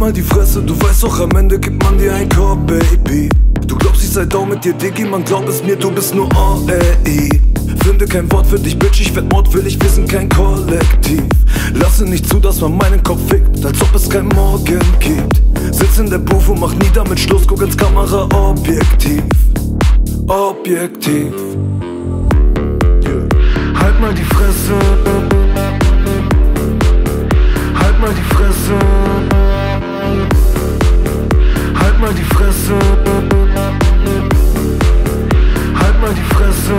mal die Fresse, du weißt doch, am Ende gibt man dir ein Korb, Baby. Du glaubst, ich sei down mit dir, Diggi, man glaub es mir, du bist nur A.E. Finde kein Wort für dich, Bitch, ich werd mordwillig, wir sind kein Kollektiv. Lasse nicht zu, dass man meinen Kopf fickt, als ob es kein Morgen gibt. Sitz in der Booth und mach nie damit Schluss, guck ins Kamera-Objektiv. Objektiv. Halt mal die Fresse. Halt mal die Fresse. Halt mal die Fresse. Halt mal die Fresse.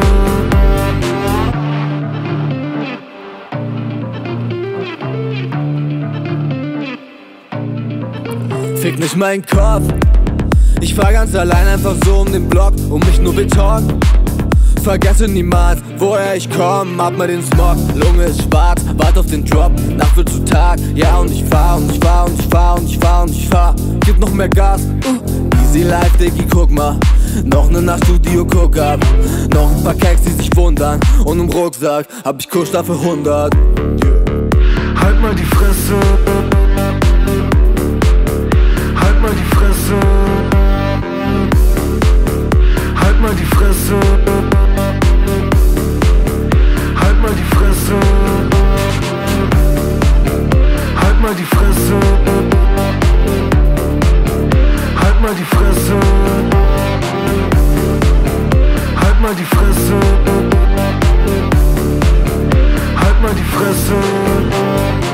Fick nicht meinen Kopf. Ich fahr ganz allein einfach so um den Block und mich nur Beton. Vergesse niemals, woher ich komm, ab mal den Smog. Lunge ist schwarz, wart auf den Drop, Nacht wird zu Tag. Ja und ich fahr und ich fahr und ich fahr und ich fahr und ich fahr. Gib noch mehr Gas, easy life, Diggi, guck mal. Noch ne Nacht Studio, guck ab. Noch ein paar Keks, die sich wundern. Und im Rucksack hab ich Kusch dafür 100. Halt mal die Fresse. Halt mal die Fresse. Halt mal die Fresse. Halt mal die Fresse. Halt mal die Fresse. Halt mal die Fresse. Halt mal die Fresse. Halt mal die Fresse.